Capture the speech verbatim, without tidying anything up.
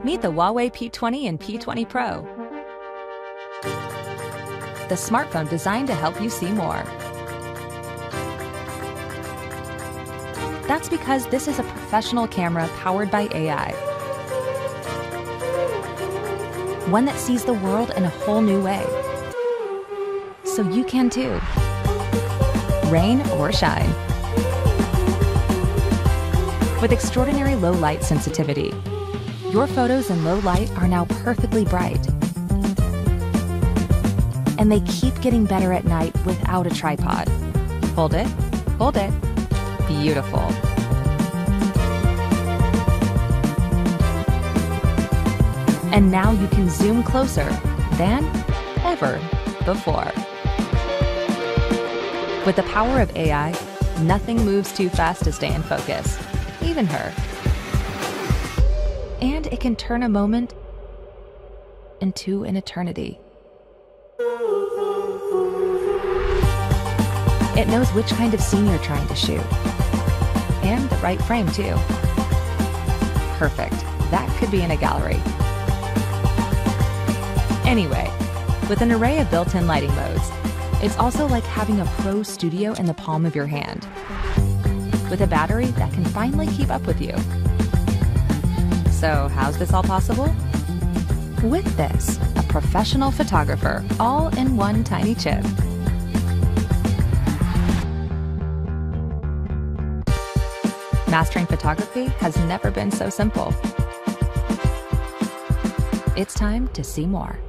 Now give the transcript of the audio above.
Meet the Huawei P twenty and P twenty Pro. The smartphone designed to help you see more. That's because this is a professional camera powered by A I. One that sees the world in a whole new way. So you can too. Rain or shine. With extraordinary low light sensitivity, your photos in low light are now perfectly bright. And they keep getting better at night without a tripod. Hold it, hold it. Beautiful. And now you can zoom closer than ever before. With the power of A I, nothing moves too fast to stay in focus, even her. And it can turn a moment into an eternity. It knows which kind of scene you're trying to shoot. And the right frame, too. Perfect. That could be in a gallery. Anyway, with an array of built-in lighting modes, it's also like having a pro studio in the palm of your hand, with a battery that can finally keep up with you. So how's this all possible? With this, a professional photographer, all in one tiny chip. Mastering photography has never been so simple. It's time to see more.